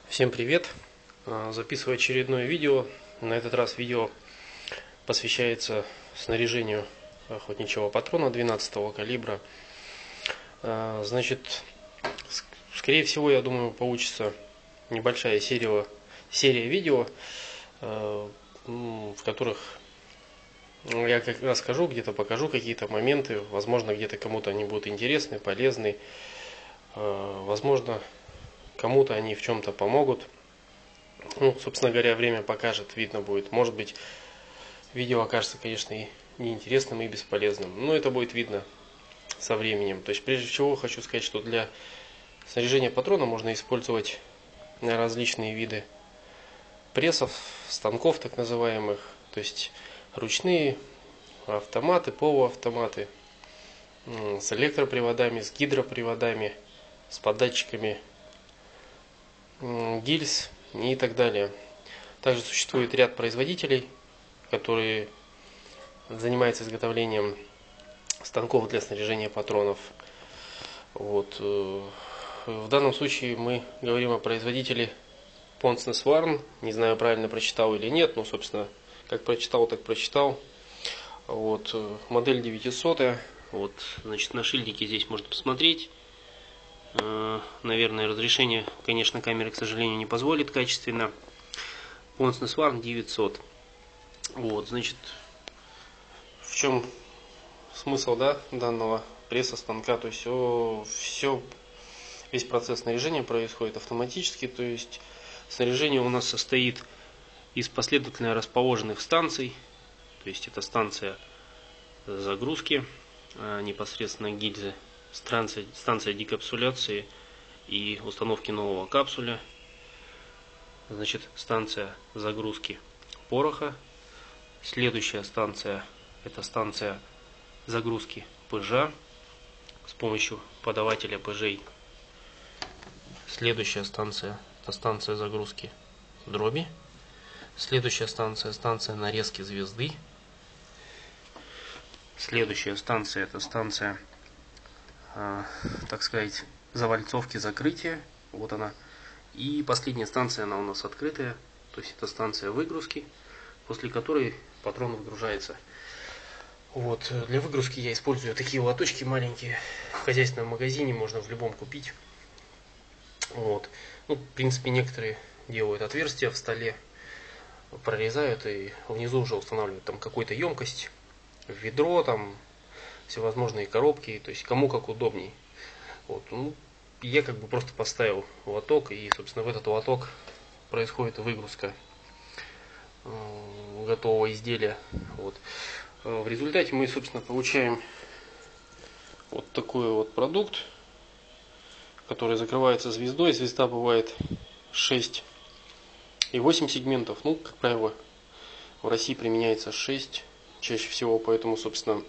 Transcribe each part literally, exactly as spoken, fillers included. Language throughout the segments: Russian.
Всем привет! Записываю очередное видео. На этот раз видео посвящается снаряжению охотничьего патрона двенадцатого калибра. Значит, скорее всего, я думаю, получится небольшая серия, серия видео, в которых я как расскажу, где-то покажу какие-то моменты. Возможно, где-то кому-то они будут интересны, полезны. Возможно, кому-то они в чем-то помогут. Ну, собственно говоря, время покажет, видно будет. Может быть, видео окажется, конечно, и неинтересным, и бесполезным. Но это будет видно со временем. То есть, прежде всего, хочу сказать, что для снаряжения патрона можно использовать различные виды прессов, станков так называемых. То есть, ручные, автоматы, полуавтоматы, с электроприводами, с гидроприводами, с податчиками гильз и так далее. Также существует ряд производителей, которые занимаются изготовлением станков для снаряжения патронов. Вот. В данном случае мы говорим о производителе Ponsnes Warn. Не знаю, правильно прочитал или нет, но, собственно, как прочитал, так прочитал. Вот. Модель девятисот. Вот. Значит, на шильдике здесь можно посмотреть. Наверное, разрешение, конечно, камеры, к сожалению, не позволит качественно. Ponsnes Warn девятьсот. Вот, значит, в чем смысл, да, данного пресса станка? То есть все, все, весь процесс снаряжения происходит автоматически. То есть снаряжение у нас состоит из последовательно расположенных станций. То есть это станция загрузки, непосредственно гильзы. Станция, станция декапсуляции и установки нового капсуля. Значит, станция загрузки пороха. Следующая станция — это станция загрузки ПЖ с помощью подавателя ПЖ. Следующая станция — это станция загрузки дроби. Следующая станция — станция нарезки звезды. Следующая станция — это станция, так сказать, завальцовки закрытия. Вот она. И последняя станция, она у нас открытая. То есть это станция выгрузки, после которой патрон выгружается. Вот. Для выгрузки я использую такие лоточки маленькие. В хозяйственном магазине можно в любом купить. Вот. Ну, в принципе, некоторые делают отверстия в столе, прорезают и внизу уже устанавливают там какую-то емкость, ведро, там всевозможные коробки, то есть кому как удобней. Вот. Ну, я как бы просто поставил лоток, и, собственно, в этот лоток происходит выгрузка э, готового изделия. Вот. В результате мы, собственно, получаем вот такой вот продукт, который закрывается звездой. Звезда бывает шесть и восемь сегментов. Ну, как правило, в России применяется шесть чаще всего, поэтому, собственно,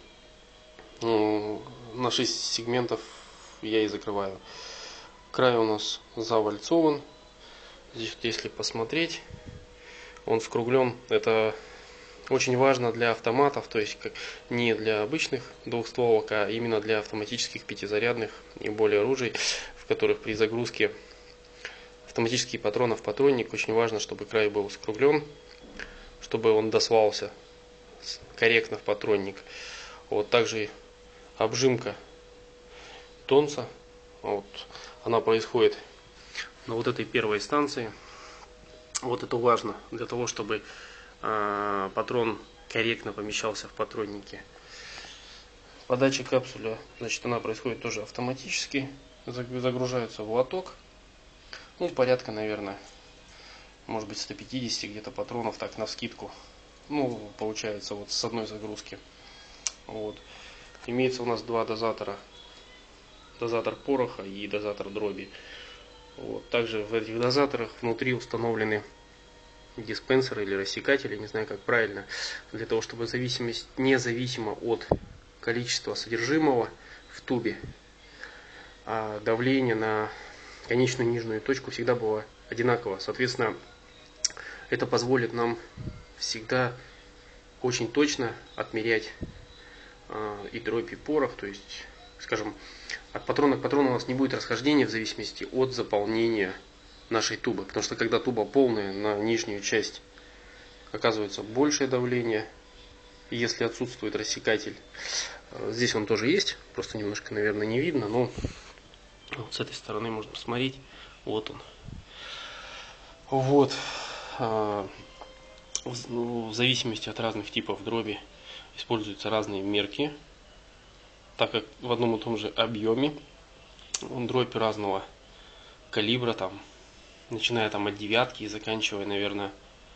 на шесть сегментов я и закрываю. Край у нас завальцован. Здесь, если посмотреть, он скруглен. Это очень важно для автоматов, то есть как не для обычных двухстволок, а именно для автоматических пятизарядных и более оружий, в которых при загрузке автоматические патроны в патронник очень важно, чтобы край был скруглен, чтобы он досвался корректно в патронник. Вот также обжимка тонца, вот, она происходит на вот этой первой станции. Вот это важно для того, чтобы э, патрон корректно помещался в патроннике. Подача капсуля, значит, она происходит тоже автоматически. Загружается в лоток. Ну, порядка, наверное, может быть, сто пятьдесят где-то патронов, так, навскидку. Ну, получается, вот с одной загрузки. Вот. Имеется у нас два дозатора. Дозатор пороха и дозатор дроби. Вот. Также в этих дозаторах внутри установлены диспенсеры или рассекатели, не знаю как правильно, для того, чтобы зависимость независимо от количества содержимого в тубе, а давление на конечную нижнюю точку всегда было одинаково. Соответственно, это позволит нам всегда очень точно отмерять и дробь, и порох. То есть, скажем, от патрона к патрону у нас не будет расхождения в зависимости от заполнения нашей тубы. Потому что когда туба полная, на нижнюю часть оказывается большее давление, если отсутствует рассекатель. Здесь он тоже есть, просто немножко, наверное, не видно, но вот с этой стороны можно посмотреть. Вот он. Вот. В зависимости от разных типов дроби используются разные мерки, так как в одном и том же объеме дробь разного калибра, там, начиная там от девятки и заканчивая, наверное,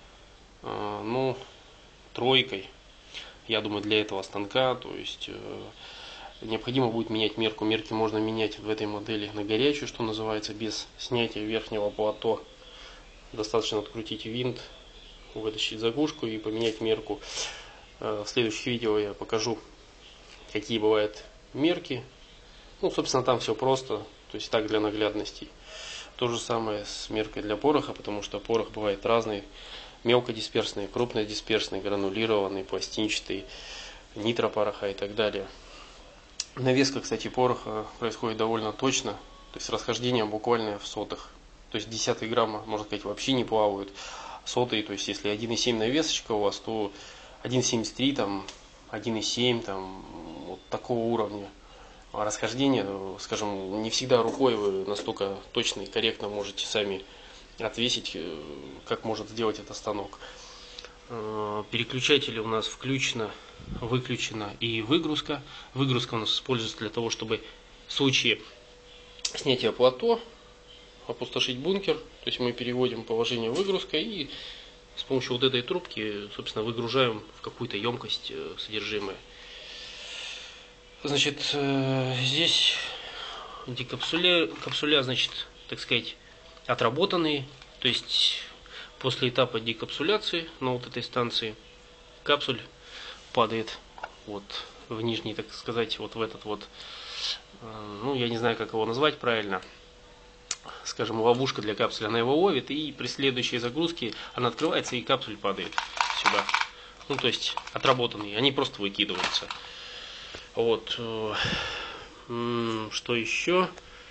ну, тройкой. Я думаю, для этого станка, то есть необходимо будет менять мерку. Мерки можно менять в этой модели на горячую, что называется, без снятия верхнего плато. Достаточно открутить винт, вытащить заглушку и поменять мерку. В следующих видео я покажу, какие бывают мерки. Ну, собственно, там все просто, то есть так для наглядности. То же самое с меркой для пороха, потому что порох бывает разный. Мелкодисперсный, крупнодисперсный, гранулированный, пластинчатый, нитропороха и так далее. Навеска, кстати, пороха происходит довольно точно, то есть расхождение буквально в сотых. То есть десятые грамма, можно сказать, вообще не плавают. Сотые, то есть если один и семь навесочка у вас, то один и семьдесят три, там, один и семь, там, вот такого уровня. А расхождение, скажем, не всегда рукой вы настолько точно и корректно можете сами отвесить, как может сделать этот станок. Переключатели у нас включено, выключено и выгрузка. Выгрузка у нас используется для того, чтобы в случае снятия плато опустошить бункер. То есть мы переводим положение выгрузка и с помощью вот этой трубки, собственно, выгружаем в какую-то емкость содержимое. Значит, здесь декапсуля, капсуля, значит, так сказать, отработанные. То есть после этапа декапсуляции на вот этой станции капсуль падает вот в нижний, так сказать, вот в этот вот, ну, я не знаю, как его назвать правильно, скажем, ловушка для капсули, она его ловит, и при следующей загрузке она открывается, и капсуль падает сюда. Ну, то есть отработанные, они просто выкидываются. Вот. Что еще?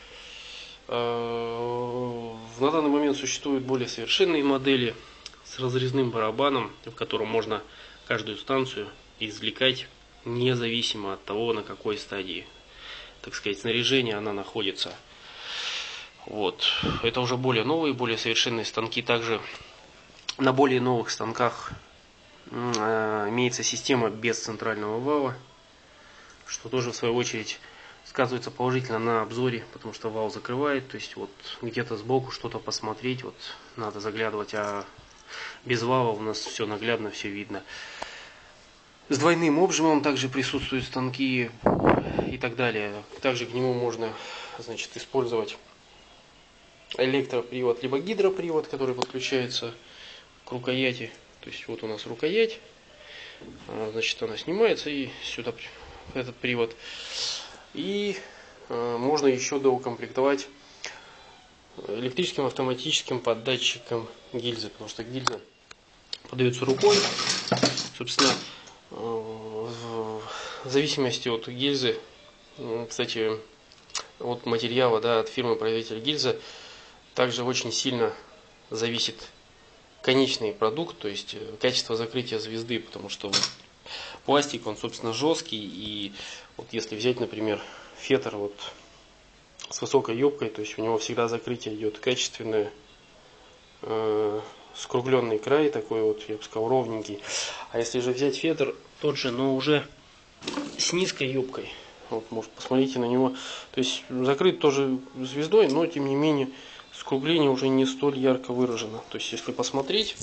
На данный момент существуют более совершенные модели с разрезным барабаном, в котором можно каждую станцию извлекать независимо от того, на какой стадии, так сказать, снаряжения она находится. Вот. Это уже более новые, более совершенные станки. Также на более новых станках имеется система без центрального вала, что тоже в свою очередь сказывается положительно на обзоре, потому что вал закрывает, то есть вот где-то сбоку что-то посмотреть, вот надо заглядывать, а без вала у нас все наглядно, все видно. С двойным обжимом также присутствуют станки и так далее. Также к нему можно, значит, использовать электропривод либо гидропривод, который подключается к рукояти. То есть вот у нас рукоять, значит, она снимается и сюда этот привод. И э, можно еще доукомплектовать электрическим автоматическим поддатчиком гильзы, потому что гильза подается рукой. Собственно, э, в зависимости от гильзы, э, кстати, от материала, да, от фирмы-производителя гильзы, также очень сильно зависит конечный продукт, то есть качество закрытия звезды, потому что вот пластик, он, собственно, жесткий, и вот если взять, например, фетр вот с высокой юбкой, то есть у него всегда закрытие идет качественное, э, скругленный край такой вот, я бы сказал, ровненький. А если же взять фетр тот же, но уже с низкой юбкой, вот, может, посмотрите на него, то есть закрыт тоже звездой, но тем не менее скругление уже не столь ярко выражено. То есть если посмотреть,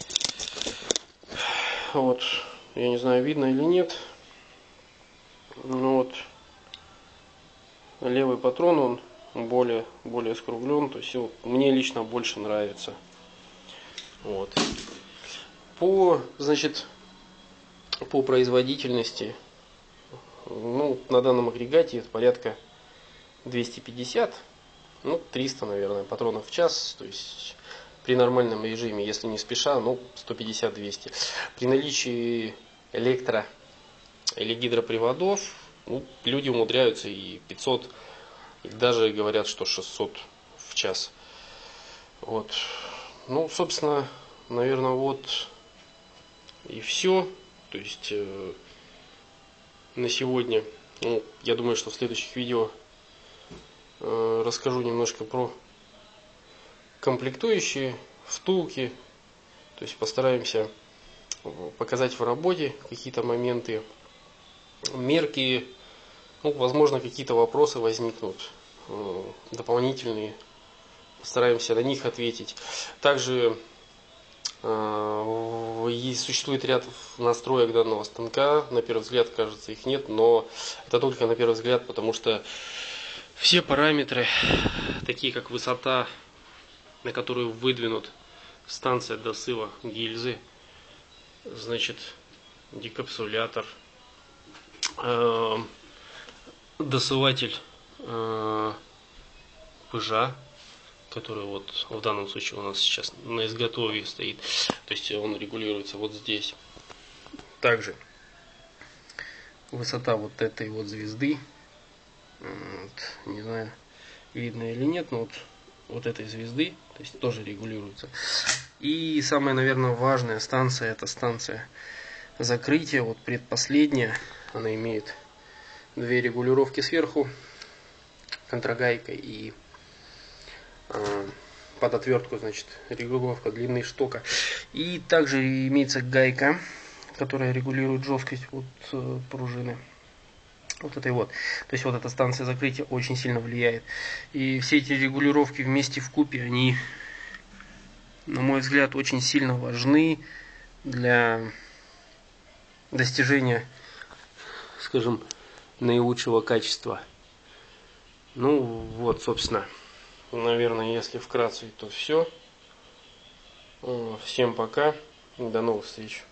вот, я не знаю, видно или нет, ну вот, левый патрон, он более, более скруглен, то есть вот, мне лично больше нравится. Вот. По, значит, по производительности, ну, на данном агрегате это порядка двести пятьдесят, ну, триста, наверное, патронов в час, то есть при нормальном режиме, если не спеша, ну, сто пятьдесят — двести. При наличии электро- или гидроприводов, ну, люди умудряются и пятьсот, и даже говорят, что шестьсот в час. Вот. Ну, собственно, наверное, вот и все. То есть э, на сегодня, ну, я думаю, что в следующих видео э, расскажу немножко про комплектующие, втулки. То есть постараемся показать в работе какие-то моменты, мерки. Ну, возможно, какие-то вопросы возникнут э, дополнительные. Постараемся на них ответить. Также э, есть, существует ряд настроек данного станка. На первый взгляд, кажется, их нет, но это только на первый взгляд, потому что все параметры, такие как высота, на которую выдвинут станция досыва гильзы, значит, декапсулятор, э, досыватель э, пыжа, который вот в данном случае у нас сейчас на изготове стоит, то есть он регулируется вот здесь. Также высота вот этой вот звезды, вот, не знаю, видно или нет, но вот, вот этой звезды, то есть тоже регулируется. И самая, наверное, важная станция, это станция закрытия, вот предпоследняя, она имеет две регулировки сверху, контрагайка и э, под отвертку, значит, регулировка длины штока. И также имеется гайка, которая регулирует жесткость вот э, пружины. Вот этой вот. То есть вот эта станция закрытия очень сильно влияет. И все эти регулировки вместе вкупе, они, на мой взгляд, очень сильно важны для достижения, скажем, наилучшего качества. Ну вот, собственно, наверное, если вкратце, то все. Всем пока. До новых встреч.